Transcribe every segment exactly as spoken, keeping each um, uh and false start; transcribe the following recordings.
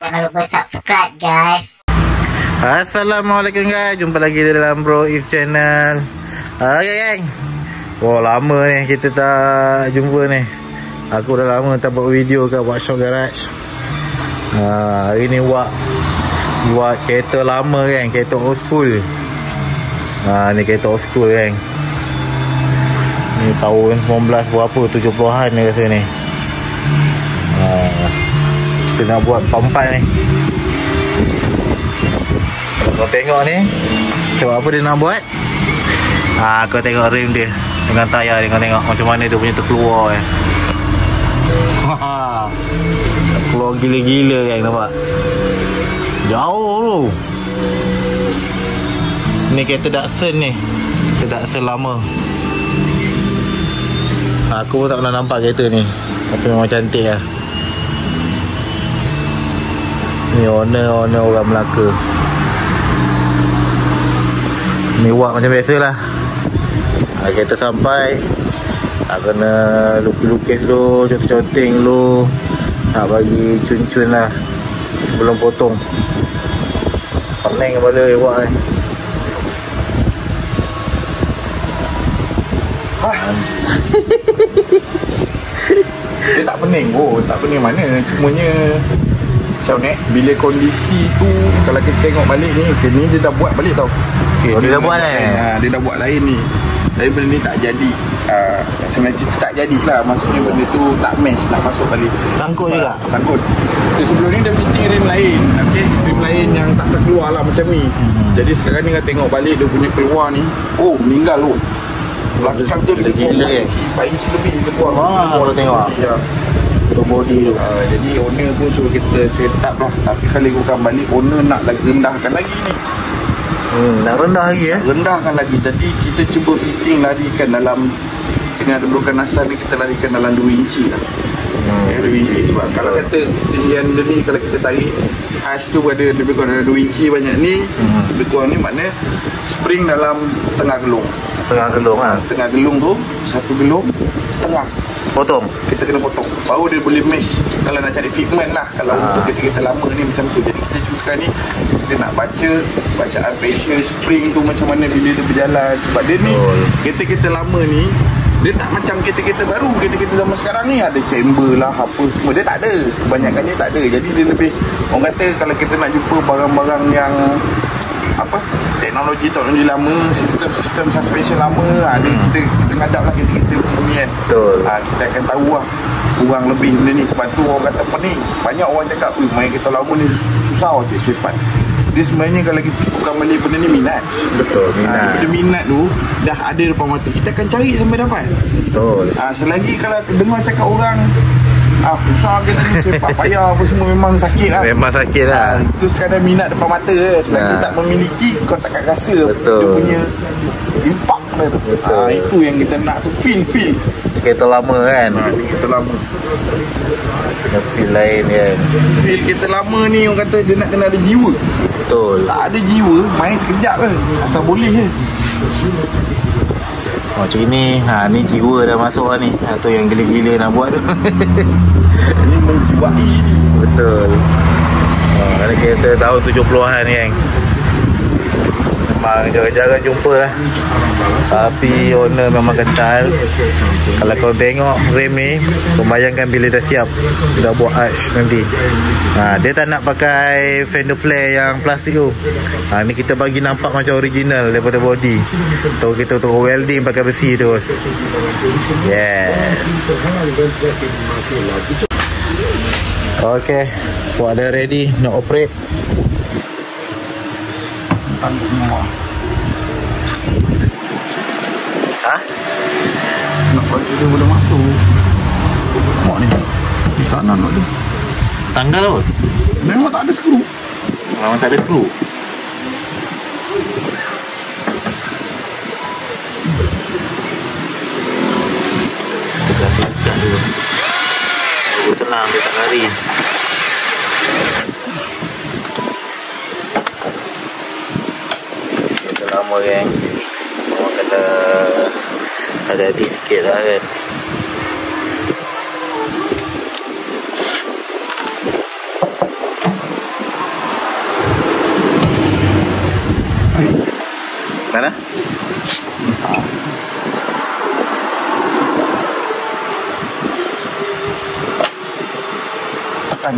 Jangan lupa subscribe guys. Assalamualaikum guys, jumpa lagi dalam Bro If Channel. Okay gang. Oh lama ni kita tak jumpa ni. Aku dah lama tak buat video kat workshop garage. Ha, hari ni buat buat kereta lama kan, kereta old school. Ha, ni kereta old school kan. Ni tahun sembilan belas berapa, tujuh puluhan ni rasa ni. Ha, kita nak buat empat ni. Kalau kau tengok ni, sebab apa dia nak buat? Ha, kau tengok rim dia dengan tayar dia, kau tengok macam mana dia punya terkeluar eh. Keluar gila-gila kan, nampak? Jauh tu. Ni kereta Datsun ni, kereta Datsun lama. Aku pun tak pernah nampak kereta ni, tapi memang cantik lah. Ni owner-owner orang Melaka. Ni buat macam biasa lah. Ha, kereta sampai, ha, kena lukis-lukis dulu, conteng-conteng dulu, nak bagi cun-cun lah sebelum potong. Pening kepala dia buat ni. Dia tak pening pun, tak pening mana. Cumanya macam ni, bila kondisi tu, kalau kita tengok balik ni, okay, ni dia dah buat balik tau. Okay, oh, dia, dia dah buat lain. Ha, dia dah buat lain ni. Tapi benda ni tak jadi. Ha, sebenarnya cerita tak jadilah. Maksudnya benda tu tak match, tak masuk balik. Sangkut juga? Sangkut. So, sebelum ni dia fitting rim lain. Okay, rim lain yang tak terkeluar lah macam ni. Hmm. Jadi sekarang ni kalau tengok balik dia punya keluar ni, oh meninggal tu. Belakang tu dia gila kan? empat inci lebih dia keluar. Wah, kau tengok. Ya. Untuk body tu. Uh, jadi owner pun suruh kita set up lah. Tapi kalau ikutkan balik, owner nak lagi rendahkan lagi ni. Hmm, nak rendah lagi eh? Rendahkan lagi. Jadi kita cuba fitting larikan dalam, dengan broken asal ni kita larikan dalam dua inci lah. Hmm, eh, dua inci. Sebab kalau kata ketinggian dia ni, kalau kita tarik as tu ada lebih kurang ada dua inci banyak ni, hmm. lebih kurang ni maknanya spring dalam setengah gelung. Setengah gelung lah. Setengah gelung tu, satu gelung setengah potong. Kita kena potong. Baru dia boleh mesh. Kalau nak cari fitment lah. Kalau ha. untuk kereta-kereta lama ni macam tu. Jadi kita cuma sekarang ni, kita nak baca bacaan pressure spring tu macam mana bila dia berjalan. Sebab dia ni, oh. kereta-kereta lama ni, dia tak macam kereta-kereta baru. Kereta-kereta zaman sekarang ni ada chamber lah, apa semua. Dia tak ada. Kebanyakannya tak ada. Jadi dia lebih, orang kata kalau kita nak jumpa barang-barang yang apa, teknologi-teknologi lama, sistem-sistem suspension lama, ha, hmm. kita, kita ngadap lah kita-kita macam ni kan. Betul. Ha, kita akan tahu lah kurang lebih benda ni. Sebab tu orang kata pening. Banyak orang cakap, weh main kereta lama ni susah cik spare part. Dia sebenarnya kalau kita bukan beli benda ni minat. Betul, minat. Ha, bila minat tu dah ada depan mata, kita akan cari sampai dapat. Betul. Ha, selagi kalau dengar cakap orang, ah, susah kita ni, cepat payah apa semua, memang sakit lah. Memang sakit lah. Ha, itu sekadar minat depan mata je. Selagi nah. tak memiliki, kau takkan rasa. Betul. Dia punya impact dia tu. Ha, itu yang kita nak tu, feel, feel. Kereta lama kan? Ha, kereta lama. Kena feel lain kan? Feel kereta lama ni, orang kata dia nak kena ada jiwa. Betul. Tak ada jiwa, main sekejap je. Asal boleh je. Macam ini, ha, ni jiwa dah masuk lah ni. Ha, tu yang gila-gila nak buat tu. Ini menjiwai ni. Betul. Ha, ni kereta tahun tujuh puluhan ni kan. Memang jarang-jarang jumpa lah. Tapi owner memang kental. Kalau kau tengok frame ni, kau bayangkan bila dah siap, dah buat arch nanti. Ha, dia tak nak pakai fender flare yang plastik tu. Ha, ni kita bagi nampak macam original daripada body. So kita untuk welding pakai besi terus. Yes. Okay, buat dah ready nak operate. Ha? Nak bagi dia boleh masuk. Mak ni tak nak nak dia. Tanggal apa? Memang tak ada skru. Memang tak ada skru. Kita kasih cat dulu. Baru senang dia tak lari. Kita lama kan. Orang kata hati-hati sikit lah kan. Mana? Tekan.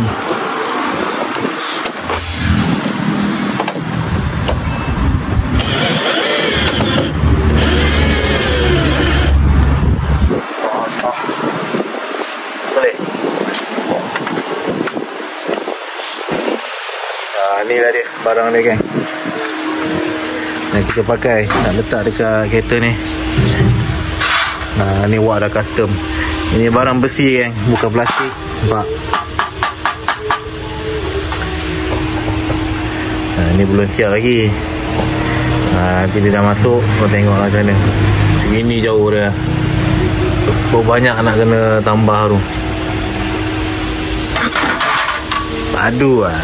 Boleh. Ah, ni lah dia barang dia geng. Yang kita pakai nak letak dekat kereta ni. Nah, ni wak dah custom. Ini barang besi geng, bukan plastik. Nampak? Nah, ni belum siap lagi. Nah, nanti dia dah masuk, kau tengoklah macam mana. Segini jauh dia. Berapa banyak nak kena tambah tu. Padu lah.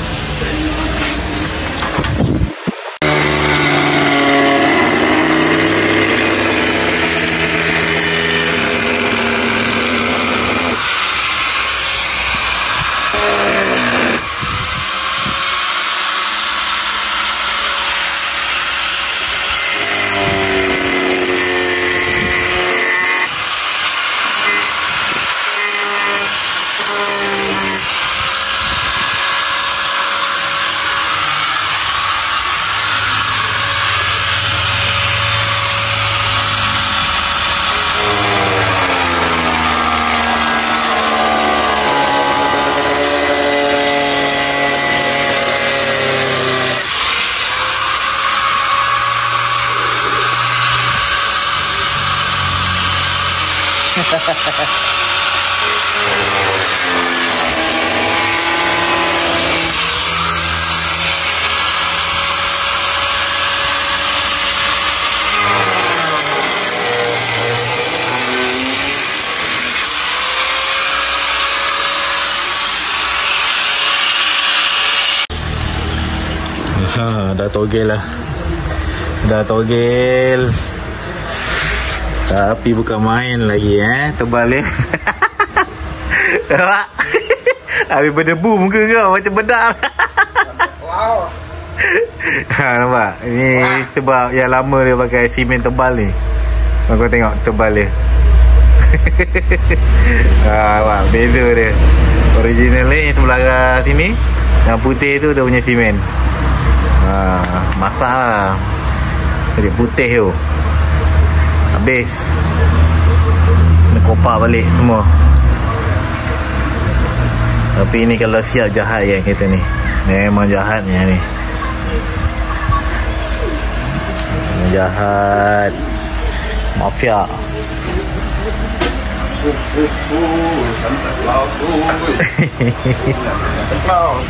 Ha, dah togel lah. Dah togel. Tapi bukan main lagi eh, tebal eh. Nampak? Habis berdebu muka kau macam bedak. Wow. Ha, nampak? Ini sebab yang lama dia pakai simen tebal ni. Kau tengok tebal dia. Ha, nampak? Beza dia. Original ni sebelah sini, yang putih tu dia punya simen. Ha, masak lah. Jadi putih tu habis, kena kopak balik semua. Tapi ni kalau siap jahat yang kita ni, memang jahat ni ni. Memang jahat. Mafia. Santai laut tu. Santai laut.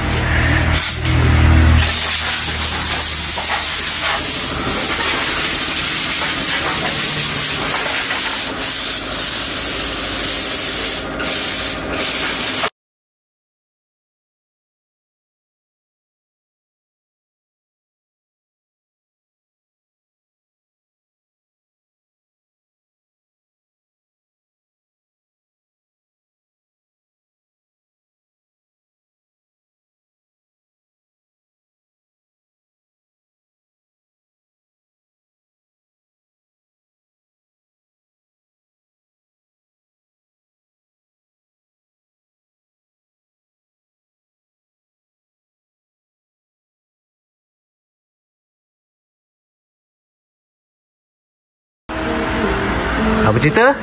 Apa cerita?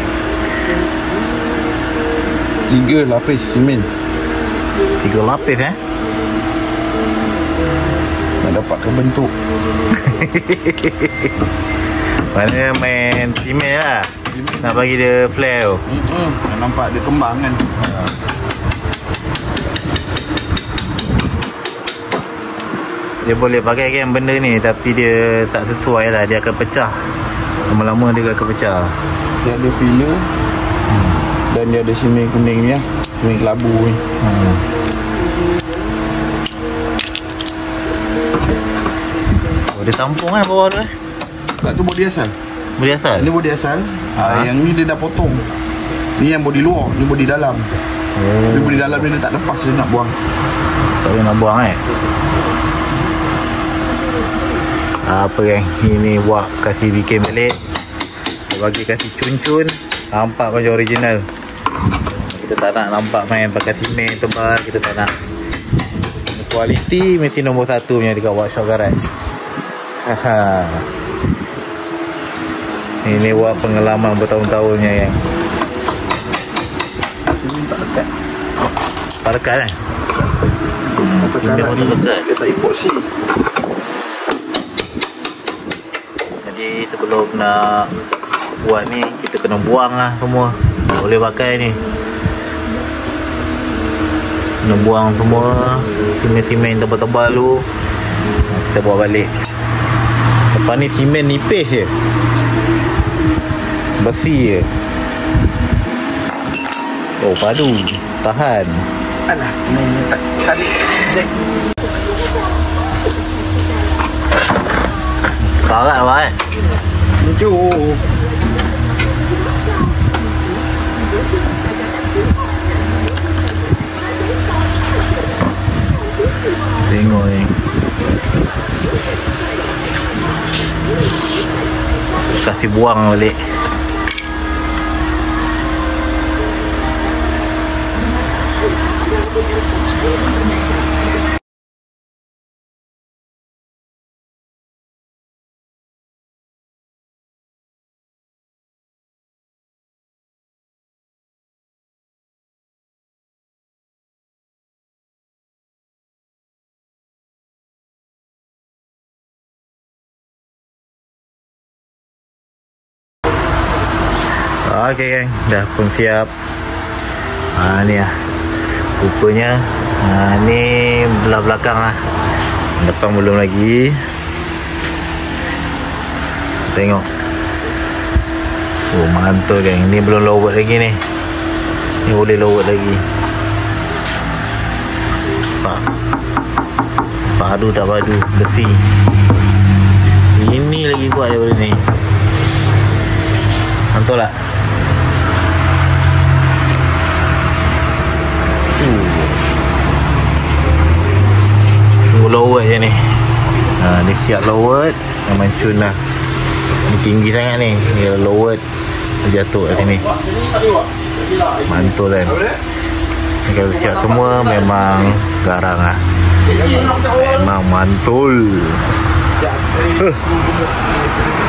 Tiga lapis simen. Tiga lapis eh? Nak dapatkan bentuk. Mana main simen lah. Simen. Nak bagi dia flare tu. Mm-mm. Nak nampak dia kembang kan. Dia boleh pakai kan benda ni, tapi dia tak sesuai lah. Dia akan pecah. Lama-lama dia akan pecah. Dia ada filler. hmm. Dan dia ada simen kuning ni lah. Simen kelabu ni. hmm. Oh, dia tampung kan bawah tu eh? Tak, tu body asal. Body asal? Ini body asal. Ha? Ha, yang ni dia dah potong. Ni yang body luar, ni body dalam. Oh. Dia body dalam ni dia tak lepas, dia nak buang. Tak boleh nak buang eh? Apa kan, ini wak kasih bikin balik. Dia bagi kasih cun-cun. Nampak macam original. Kita tak nak nampak main pakai simen tebal. Kita tak nak. Kualiti mesin nombor satu punya dekat workshop garage. Haha. Ini wak pengalaman bertahun-tahunnya yang Sini tak dekat. tak dekat kan? Tekanan ni dia tak epoxy. Jadi sebelum nak buat ni, kita kena buang lah semua. Tak boleh pakai ni. Kena buang semua simen-simen tebal-tebal tu. Kita bawa balik. Lepas ni simen nipis je, besi je. Oh, padu. Tahan. Alah, ni tak tarik. Karat lah kan? Jom. Tengok ni. Kasih buang balik. Okey geng, dah pun siap. Ha ni lah rupanya. Ha ni belah belakang lah. Depan belum lagi. Tengok. Oh, mantul geng. Ni belum lowet lagi ni. Ni boleh lowet lagi. Pak. Padu tak padu, besi. Ini lagi kuat daripada ni. Mantul tak? Tunggu lowet je ni. Ha, ni siap lowet. Memang cun lah. Ni tinggi sangat ni. Ni lowet. Jatuh kat sini. Mantul kan. Ni kalau siap semua memang garang lah. Memang mantul. Huh.